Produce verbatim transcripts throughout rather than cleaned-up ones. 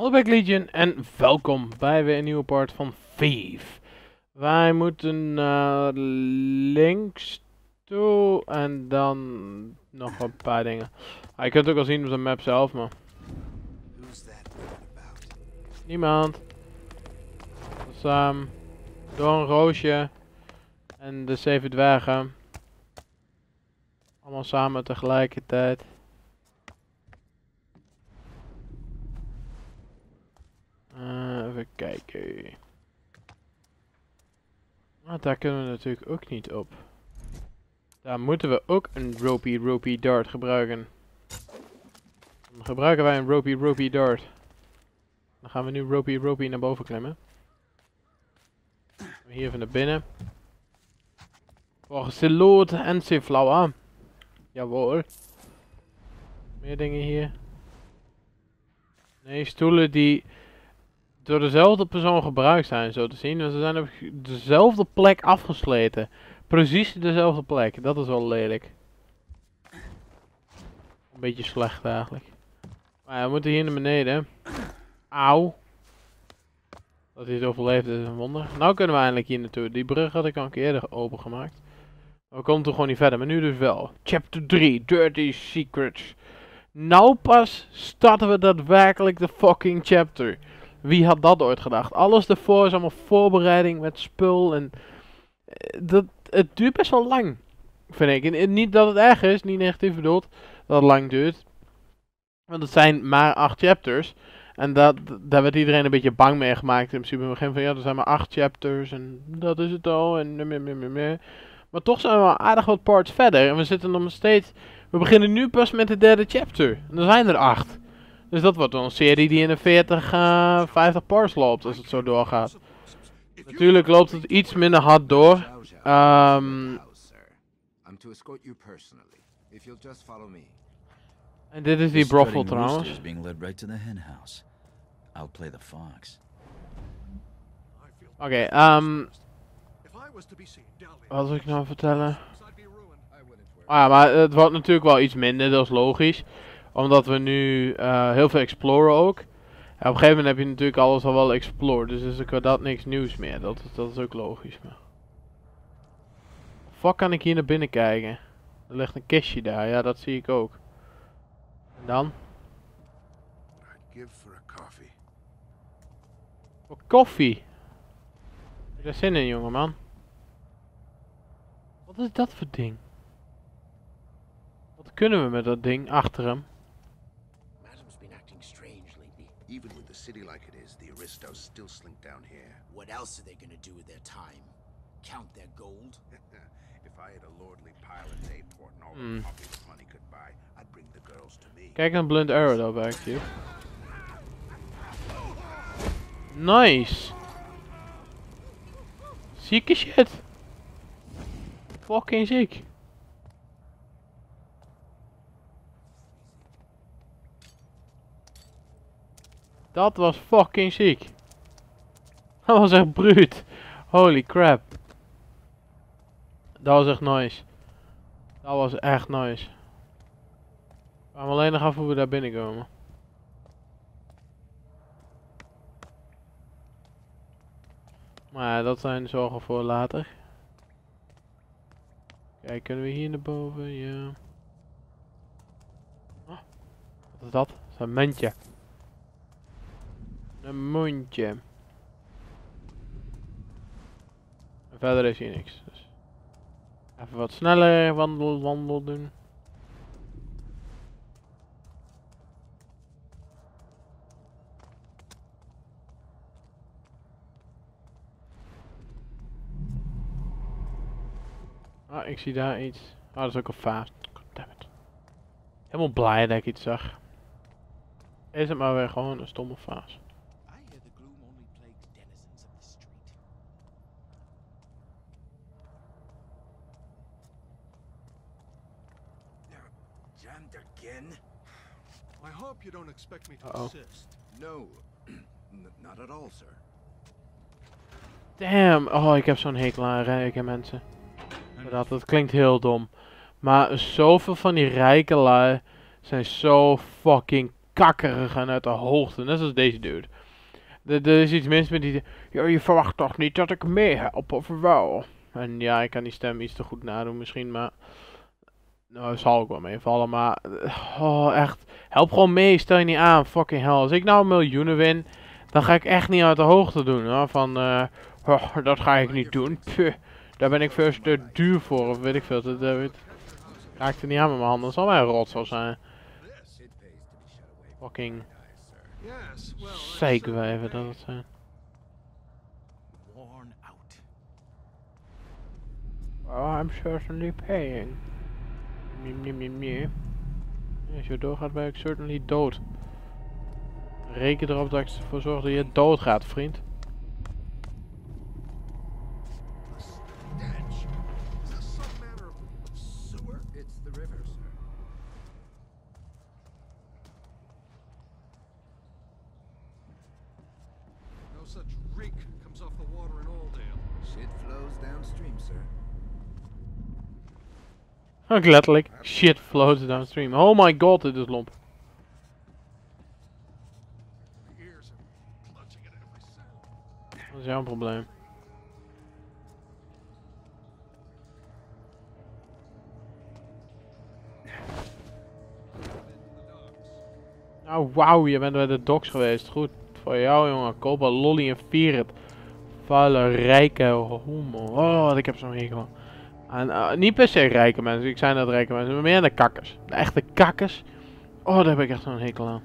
Hallo Back Legion en welkom bij weer een nieuwe part van Thief. Wij moeten naar links toe en dan nog een paar dingen. Ah, je kunt het ook al zien op de map zelf, maar... Niemand. Dus um, door een roosje en de zeven dwergen. Allemaal samen tegelijkertijd. Uh, even kijken. Ah, daar kunnen we natuurlijk ook niet op. Daar moeten we ook een ropey ropey dart gebruiken. Dan gebruiken wij een ropey ropey dart. Dan gaan we nu ropey ropey naar boven klimmen. Hier even naar binnen. Volgens de lood en Siflauer. Jawohl. Meer dingen hier. Nee, stoelen die door dezelfde persoon gebruikt zijn, zo te zien. Want ze zijn op dezelfde plek afgesleten. Precies dezelfde plek. Dat is wel lelijk. Een beetje slecht eigenlijk. Maar ja, we moeten hier naar beneden. Auw. Dat hij het overleefd is een wonder. Nou kunnen we eindelijk hier naartoe. Die brug had ik al een keer eerder opengemaakt. We komen toch gewoon niet verder. Maar nu dus wel. Chapter drie. Dirty Secrets. Nou pas starten we daadwerkelijk de fucking chapter. Wie had dat ooit gedacht? Alles ervoor is allemaal voorbereiding met spul en... Dat, het duurt best wel lang, vind ik. En niet dat het erg is, niet negatief bedoeld, dat het lang duurt. Want het zijn maar acht chapters. En dat, daar werd iedereen een beetje bang mee gemaakt in principe. In het begin van ja, er zijn maar acht chapters en dat is het al. En meer, meer, meer, meer. Maar toch zijn we al aardig wat parts verder. En we zitten nog steeds... We beginnen nu pas met de derde chapter. En er zijn er acht. Dus dat wordt wel een serie die in de veertig, uh, vijftig parts loopt als het zo doorgaat. Natuurlijk loopt het iets minder hard door. Um, en dit is die brothel trouwens. Oké, okay, um, wat wil ik nou vertellen? Ah ja, maar het wordt natuurlijk wel iets minder, dat is logisch. Omdat we nu uh, heel veel exploren ook. En op een gegeven moment heb je natuurlijk alles al wel explored. Dus is er dat niks nieuws meer. Dat, dat is ook logisch. Maar... Fuck, kan ik hier naar binnen kijken? Er ligt een kistje daar. Ja, dat zie ik ook. En dan? Voor koffie? Heb je daar zin in, jongeman? Wat is dat voor ding? Wat kunnen we met dat ding achter hem? Even with the city like it is, the aristos still slink down here. What else are they gonna do with their time? Count their gold? If I had a lordly pile in Dayport and all the Hmm. coffee that money could buy, I'd bring the girls to me. Kijk een blunt arrow daarbij, actief. Nice! Zieke shit! Fucking ziek! Dat was fucking ziek. Dat was echt bruut. Holy crap. Dat was echt nice. Dat was echt nice. We gaan alleen nog af hoe we daar binnenkomen. Maar ja, dat zijn zorgen voor later. Kijk, kunnen we hier naar boven? Ja. Oh, wat is dat? Dat is een muntje. Een mondje. En verder is hier niks. Dus. Even wat sneller wandel, wandel doen. Ah, ik zie daar iets. Ah, dat is ook een vaas. Goddammit. Helemaal blij dat ik iets zag. Is het maar weer gewoon een stomme vaas. I hope you don't expect me to Uh-oh. assist. No, not at all, sir. Damn, oh ik heb zo'n hekel aan rijke mensen. Dat, dat klinkt heel dom. Maar zoveel van die rijke lui zijn zo fucking kakkerig en uit de hoogte. Net zoals deze dude. Er er is iets mis met die... Ja, je verwacht toch niet dat ik meehelp, of wel? En ja, ik kan die stem iets te goed nadoen misschien, maar... Nou, zal ook wel meevallen, maar... Oh, echt. Help gewoon mee, stel je niet aan. Fucking hell. Als ik nou miljoenen win, dan ga ik echt niet uit de hoogte doen. Hoor. Van, eh... oh, dat ga ik niet doen. Puh, daar ben ik veel te duur voor, of weet ik veel. Dat, dat weet... Raakt er niet aan met mijn handen. Dat zal mij een rotzooi zijn. Fucking... Yes, well, it's, Zeikwijven dat het zijn. Worn out. Oh, I'm certainly paying. Mie, mie, mie, mie. Als je doorgaat ben ik certainly dood. Reken erop dat ik ervoor zorg dat je doodgaat, vriend. stench. Is this some manner of sewer? It's the river, sir. No such reek comes off the water in Aldale. Shit flows downstream, sir. Ook letterlijk. Shit floats downstream. Oh my god, dit is lomp. My ears are clutching at every sound. Dat is jouw probleem. Nou, wauw, je bent bij de docks geweest. Goed voor jou, jongen. Koop een lolly en vier het. Vuile, rijke homo. Oh, ik heb zo'n hekel. En, uh, niet per se rijke mensen. Ik zei net rijke mensen. Maar meer aan de kakkers. De echte kakkers. Oh, daar heb ik echt zo'n hekel aan.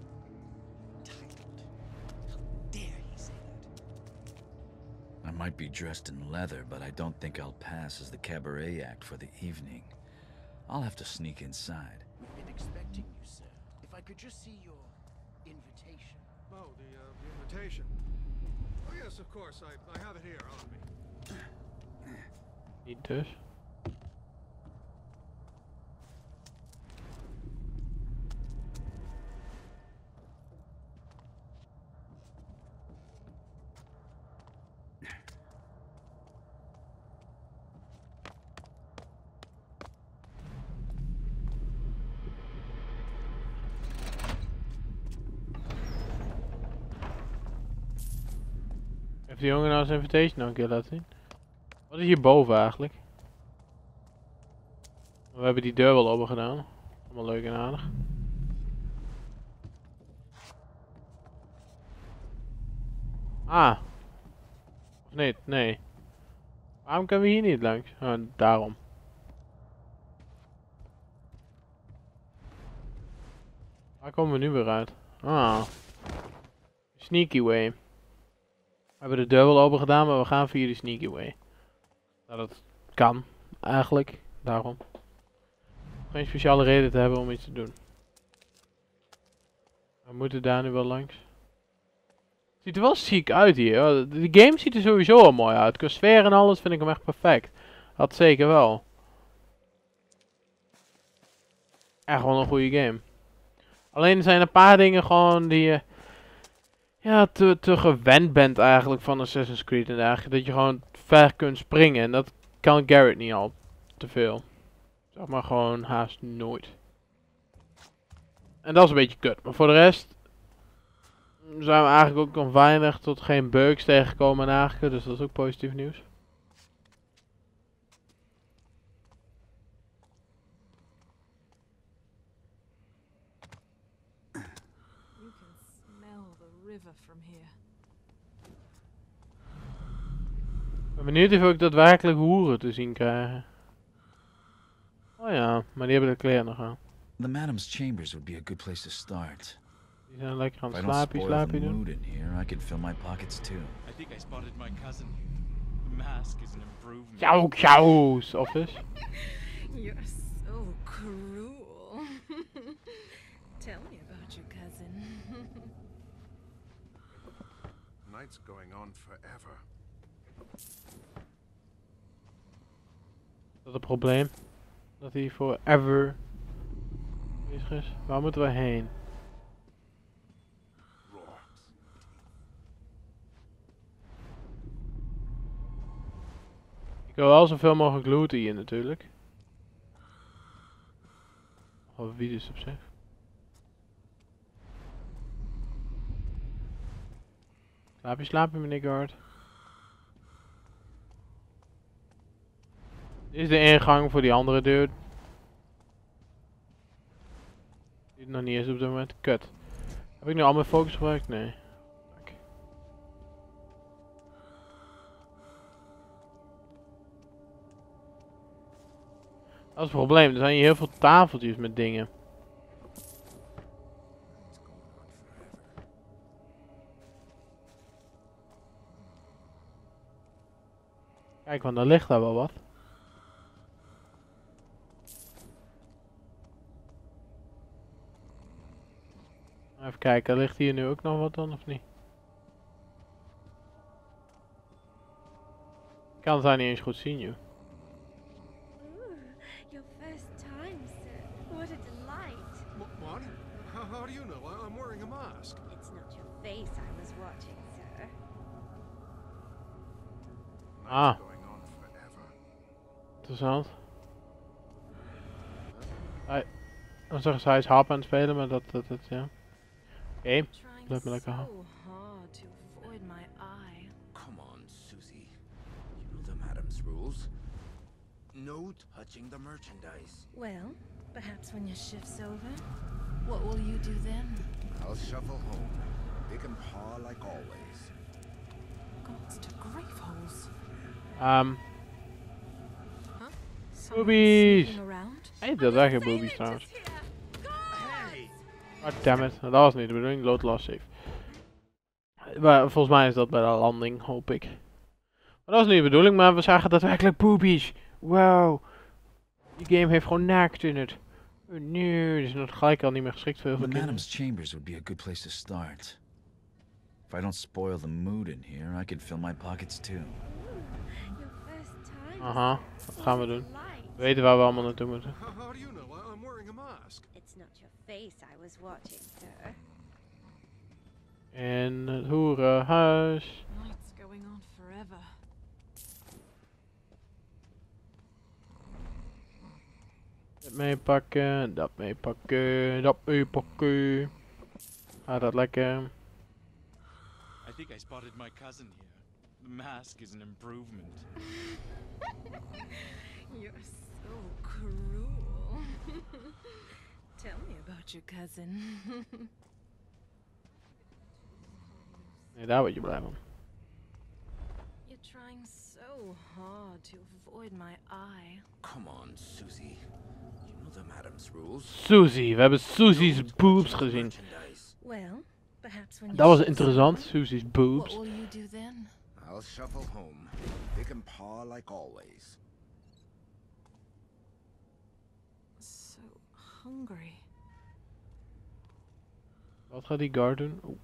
I might be dressed in leather, but I don't think I'll pass as the cabaret act for the evening. I'll have to sneak inside. We've been expecting you, sir. If I could just see your invitation. Oh, the, uh, the invitation. Oh, yes, of course. I, I have it here on me. Niet dus. Heeft die jongen nou zijn invitation nog een keer laten zien? Wat is hierboven eigenlijk? We hebben die deur wel open gedaan. Allemaal leuk en aardig. Ah. Of nee, nee. Waarom kunnen we hier niet langs? Oh, daarom. Waar komen we nu weer uit? Ah. Sneaky way. We hebben de deur wel open gedaan, maar we gaan via de sneaky way. Nou, dat kan. Eigenlijk. Daarom. Geen speciale reden te hebben om iets te doen. We moeten daar nu wel langs. Het ziet er wel ziek uit hier. Hoor. De game ziet er sowieso al mooi uit. Qua sfeer en alles vind ik hem echt perfect. Dat zeker wel. Echt wel een goede game. Alleen er zijn een paar dingen gewoon die je... Ja, te, te gewend bent eigenlijk van Assassin's Creed. En eigenlijk dat je gewoon ver kunt springen. En dat kan Garrett niet al te veel. Zeg maar gewoon haast nooit. En dat is een beetje kut. Maar voor de rest zijn we eigenlijk ook nog weinig tot geen bugs tegengekomen en eigenlijk. Dus dat is ook positief nieuws. You can smell the river from here. Ik ben benieuwd of we ook daadwerkelijk hoeren te zien krijgen. Oh ja, maar die hebben de kleren nog aan. The madam's chambers would be a good place to start. Die zijn lekker aan If het I don't slaapje, spoil the slaapje doen. mood in here, I could fill my pockets too. I think I spotted my cousin. The mask is an improvement. Ciao, ciao, office. You're so cruel. Tell me about your cousin. Night's going on forever. Is dat een probleem? Dat hij forever bezig is? Waar moeten we heen? Ik wil wel zoveel mogelijk looten hier natuurlijk. Of wie dus op zich. Slaap je, slaap je, meneer Guard. Dit is de ingang voor die andere deur. Die nog niet eens op dit moment. Kut. Heb ik nu al mijn focus gebruikt? Nee. Kijk. Dat is het probleem. Er zijn hier heel veel tafeltjes met dingen. Kijk, want dan ligt daar wel wat. Even kijken, ligt hier nu ook nog wat dan of niet? Ik kan het daar niet eens goed zien, joh. Ooh, your first time, sir. What a delight. Wh- What? How, how do you know? I, I'm wearing a mask. It's not your face I was watching, sir. Ah, Going on forever. interessant. Hij, dan zeggen ze hij is hap aan het spelen, maar dat, dat, dat ja. Oké, okay. Trying Blijf me lekker so houden. hard to avoid my eye. Come on, Susie. You know the madam's rules. No touching the merchandise. Well, perhaps when your shift's over. What will you do then? I'll shuffle home. Pick and paw like always. Gods to grave holes. Um, Huh? Boobies! Sneaking around? hey, dat zijn geen boobies trouwens. Hey! God damn it, dat was niet de bedoeling, load last save. Maar volgens mij is dat bij de landing, hoop ik. Maar dat was niet de bedoeling, maar we zagen daadwerkelijk boobies. Wow. Die game heeft gewoon naakt in het. Oh, nee, die is nog gelijk al niet meer geschikt voor heel The veel kinderen. madam's chambers would be a good place to start. If I don't spoil the mood in here, I could fill my pockets too. Ooh, your first time. Aha, sir. dat gaan we What a doen. delight. We weten waar we allemaal naartoe moeten. How, how do you know? I, I'm wearing a mask. It's not your face I was watching, sir. In het hoerenhuis. Night's going on forever. Dat meepakken, dat meepakken, dat meepakken. Gaat dat lekker. I think I spotted my cousin here. The mask is an improvement. You're so cruel. Tell me about your cousin. Nee, daar word je blij van. You're trying so hard to avoid my eye. Come on, Susie. You know the madam's rules. Susie, we hebben Susie's No boobs touching the gezien. merchandise. Well, perhaps when Dat your was shift's interessant, over, Susie's What boobs. will you do then? I'll shuffle home. Pick and paw like always. So hungry. Wat gaat die guard doen? Oeh.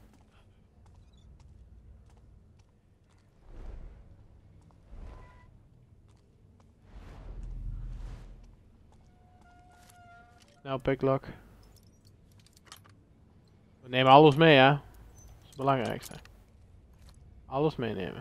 Nou, picklock. We nemen alles mee, hè? Dat is het belangrijkste. Alles meenemen.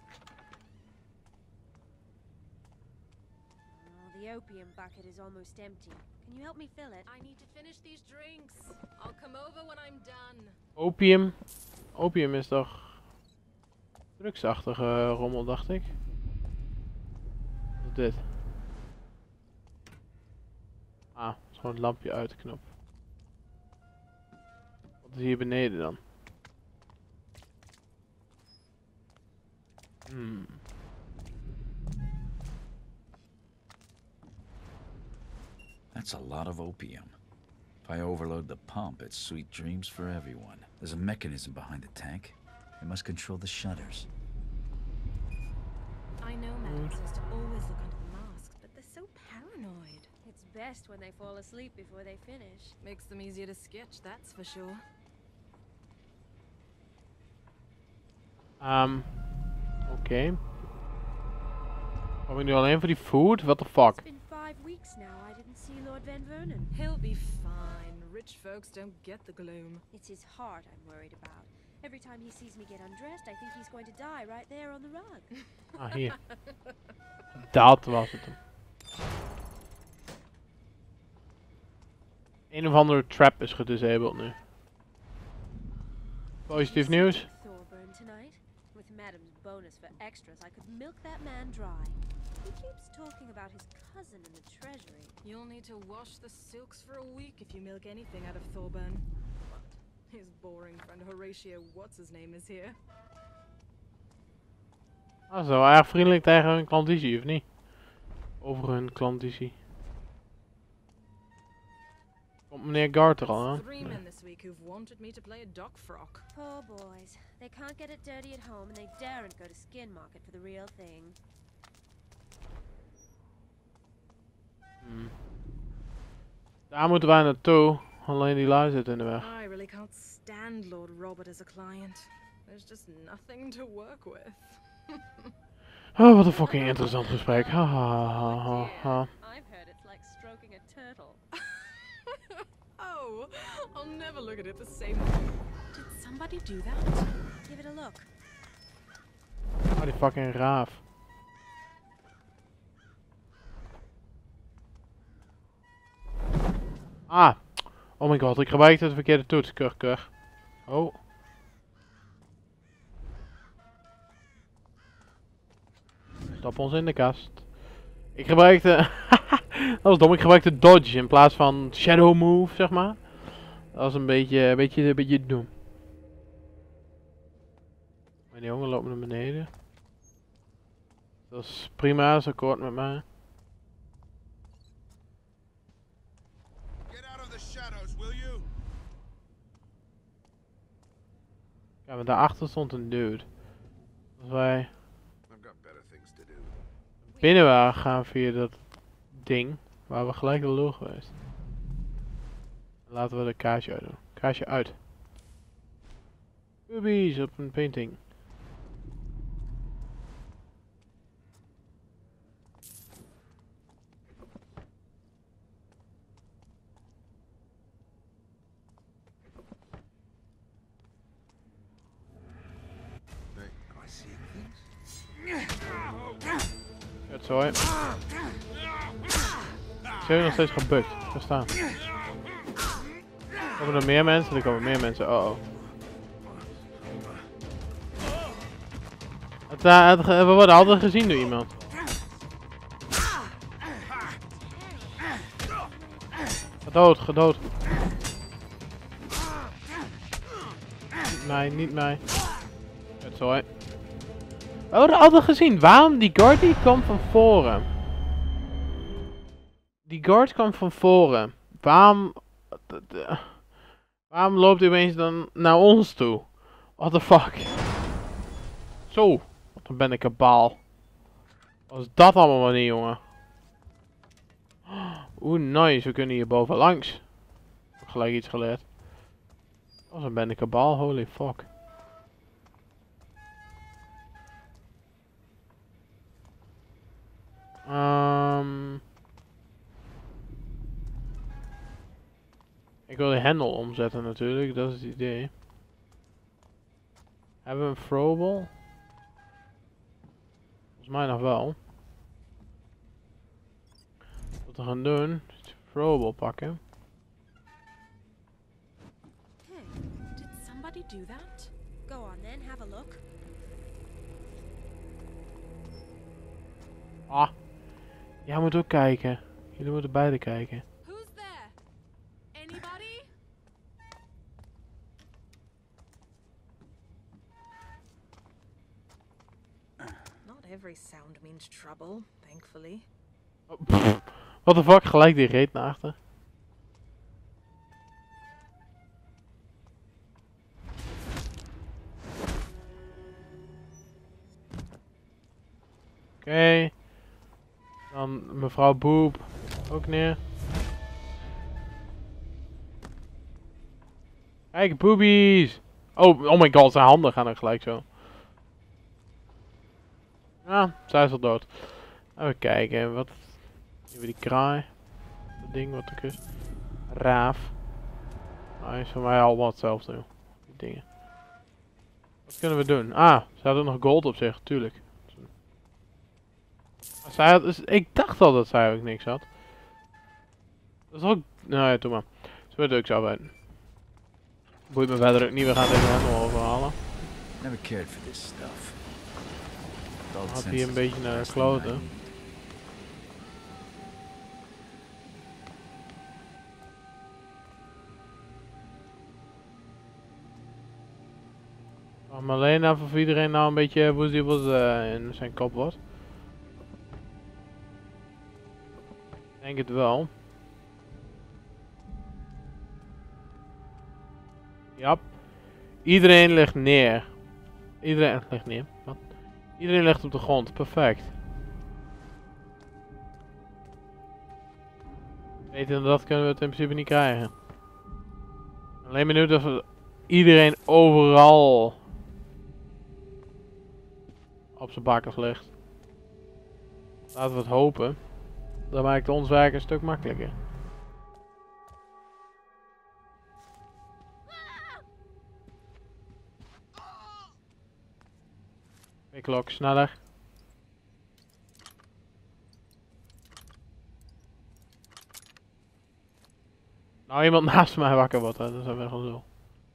Oh, the opium bucket is almost empty. Can you help me fill it? I need to finish these drinks. I'll come over when I'm done. Opium. Opium is toch drugsachtige rommel, dacht ik. Wat is dit? Ah, het is gewoon het lampje uit de knop. Wat is hier beneden dan? Hmm. That's a lot of opium. If I overload the pump, it's sweet dreams for everyone. There's a mechanism behind the tank. It must control the shutters. I know madams used to always look under the masks, but they're so paranoid. It's best when they fall asleep before they finish. Makes them easier to sketch, that's for sure. Um. Oké. Okay. Kom ik nu alleen voor die food? What the fuck? It's been five weeks now. I didn't see Lord Van Vernon. He'll be fine. Rich folks don't get the gloom. It's his heart I'm worried about. Every time he sees me get undressed, I think he's going to die right there on the rug. Ah, hier. Dat was het. Een of andere trap is gedisabled nu. Positief nieuws. Thorburn tonight. us for extras, I could milk that man dry. He keeps talking about his cousin in the treasury. You'll need to wash the silks for a week if you milk anything out of Thorburn. But his boring friend Horatio What's-His-Name is here. Dat is wel erg vriendelijk tegen hun klandizie, of niet? Over hun klandizie. Komt meneer Garter al aan? Three men this week who've wanted me to play a dock frock. Poor boys. They can't get it dirty at home and they daren't go to Skin Market for the real thing. Hmm. Daar moeten wij naartoe. Alleen die lui zit in de weg. I really can't stand Lord Robert as a client. There's just nothing to work with. Oh, wat een fucking interessant gesprek. Ha ha ha ha ha. I've heard it's like stroking a turtle. Oh, I'll never look at it the same way. Did somebody do that? Give it a look. Oh, die fucking raaf. Ah. Oh my god, ik gebruikte de verkeerde toets. Kur, kur. Oh. Stop ons in de kast. Ik gebruikte... dat was dom, ik gebruikte dodge in plaats van shadow move, zeg maar. Dat was een beetje, een beetje, een beetje dom. Mijn jongen loopt naar beneden. Dat is prima, is akkoord met mij. Get out of the shadows, will you? Ja, maar daarachter stond een dude. Als wij I've got better things to do. binnen waren gaan via dat ding, waar we gelijk de lul geweest. Laten we de kaarsje uit doen. Kaarsje uit. Boobies op een painting. Hey, am I seeing things? Het zo, hè. Ze hebben nog steeds gebukt. Verstaan. Komen er meer mensen? Er komen meer mensen. Oh oh. Het, uh, het, we worden altijd gezien door iemand. Gedood, gedood. Niet mij, niet mij. Het zo, hè. We worden altijd gezien. Waarom? Die guard die kwam van voren. Die guard kwam van voren. Waarom... Waarom loopt hij opeens dan naar ons toe? What the fuck? Zo. Wat een ben ik een baal. Wat is dat allemaal maar niet, jongen? Oeh, nice. We kunnen hier boven langs. Ik heb gelijk iets geleerd. Wat een ben ik een baal. Holy fuck. Um, ik wil de hendel omzetten natuurlijk, dat is het idee. Hebben we een throwable? Volgens mij nog wel. Wat we gaan doen, is de throwable pakken. Hey, did somebody do that? Go on then, have a look. Ah. Jij moet ook kijken. Jullie moeten beide kijken. Who's there? Anybody? Not every sound means trouble, thankfully. Oh, what the fuck, gelijk die reet naar achter. Oké. Okay. Dan mevrouw Boop ook neer. Kijk, boobies! Oh, oh my god, zijn handen gaan er gelijk zo. Ja, zij is al dood. Even kijken, wat... Even die kraai. Dat ding wat er is. Raaf. Nou, is voor mij allemaal hetzelfde, joh. Die dingen. Wat kunnen we doen? Ah, ze had ook nog gold op zich, tuurlijk. Zij had, dus ik dacht al dat zij ook niks had. Dat is ook... Nou ja, doe maar. Ze weet ook zo weten. Boeit me verder ook niet, we gaan deze hendel overhalen. Never cared for this stuff. Dulled Had hij senses een beetje for naar de less than I kloten. need. Vraag me alleen af of iedereen nou een beetje woezie was uh, in zijn kop was. Ik denk het wel. Ja. Iedereen ligt neer. Iedereen ligt neer. Wat? Iedereen ligt op de grond. Perfect. Weten dat kunnen we het in principe niet krijgen. Alleen benieuwd of er iedereen overal op zijn bakkers ligt. Laten we het hopen. Dat maakt ons werk een stuk makkelijker. Klok, sneller. Nou, iemand naast mij wakker wordt, hè. Dat is wel gewoon zo.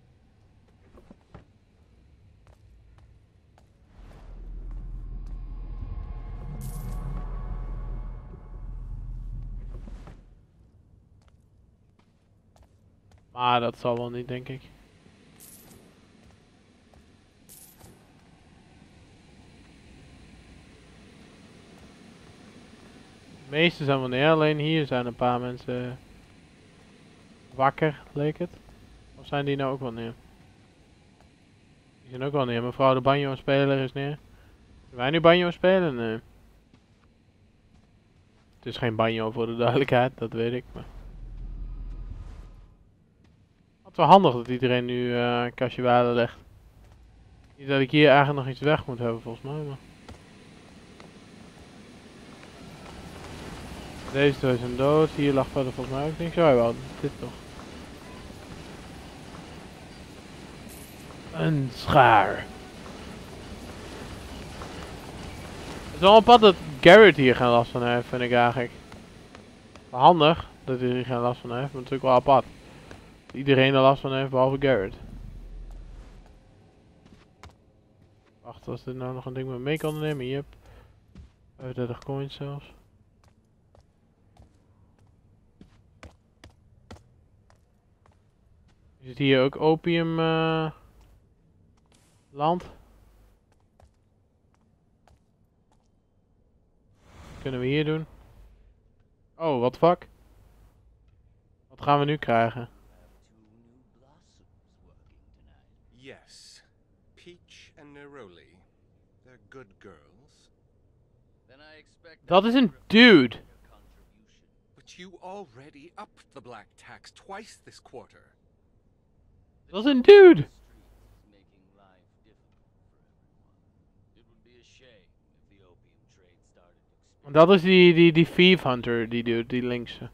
Maar dat zal wel niet, denk ik. De meeste zijn wel neer, alleen hier zijn een paar mensen wakker, leek het. Of zijn die nou ook wel neer? Die zijn ook wel neer. Mevrouw de banjo-speler is neer. Zullen wij nu banjo spelen? Nee. Het is geen banjo voor de duidelijkheid, dat weet ik. Maar het is wel handig dat iedereen nu uh, een kastje water legt. Niet dat ik hier eigenlijk nog iets weg moet hebben volgens mij. Maar deze twee zijn dood. Hier lag verder volgens mij ook niks. Zo, wel, dit toch. Een schaar. Het is wel apart dat Garrett hier geen last van heeft, vind ik eigenlijk. Wel handig dat hij hier geen last van heeft, maar natuurlijk wel apart. Dat iedereen er last van heeft, behalve Garrett. Wacht, was dit nou nog een ding waar we mee konden nemen? Yep. vijfendertig coins zelfs. Is het hier ook opium uh, land? Wat kunnen we hier doen? Oh, wat fuck? Wat gaan we nu krijgen? Yes. Peach and Neroli. They're good girls. Then I expect Dat is een dude. But you already upped the black tax twice this quarter. Dat is een dude. making life difficult for everyone. It would be a shame if the opium trade started to Dat is die, die, die thief hunter, die dude, die linkse.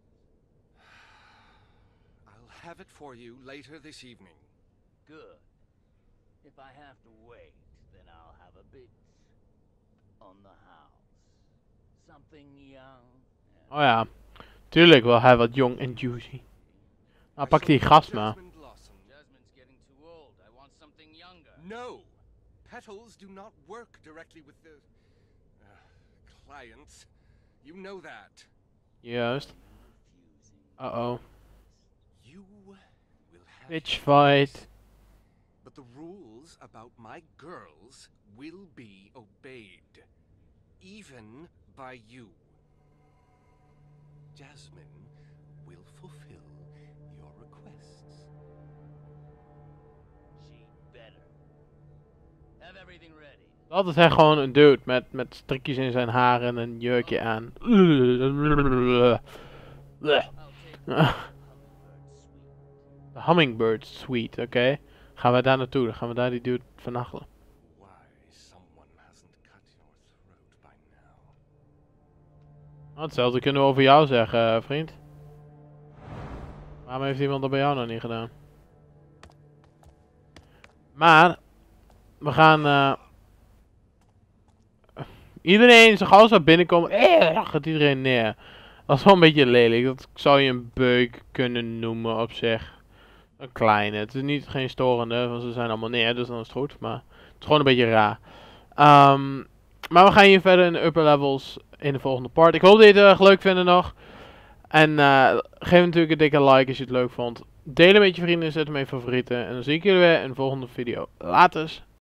I'll have it for you later this evening. Good. If I have to wait, then I'll have a bit on the house. Something young. Oh ja, tuurlijk wil hij wat jong en juicy. Nou, pak die gast maar. Jasmine Blossom. Jasmine's getting too old. I want something younger. No! Petals do not work directly with the uh, clients. You know that. Juist. Uh oh. You will have Bitch fight. But the rules about my girls will be obeyed. Even by you. Jasmine will fulfill your requests. She better. Have everything ready. Dat is echt gewoon een dude met, met strikjes in zijn haar en een jurkje aan. De Hummingbird Suite, oké. Okay. Gaan we daar naartoe, dan gaan we daar die dude vernachelen. Why someone hasn't cut your throat by now. Nou, hetzelfde kunnen we over jou zeggen, uh, vriend. Waarom heeft iemand dat bij jou nog niet gedaan? Maar, we gaan... Uh, iedereen, zo gauw zou binnenkomen, eh, gaat iedereen neer. Dat is wel een beetje lelijk, dat zou je een beuk kunnen noemen op zich. Een kleine, het is niet geen storende, want ze zijn allemaal neer, dus dan is het goed, maar het is gewoon een beetje raar. Um, maar we gaan hier verder in de upper levels in de volgende part. Ik hoop dat je het heel erg leuk vindt nog. En uh, geef natuurlijk een dikke like als je het leuk vond. Deel het met je vrienden, zet hem in favorieten. En dan zie ik jullie weer in de volgende video. Laters!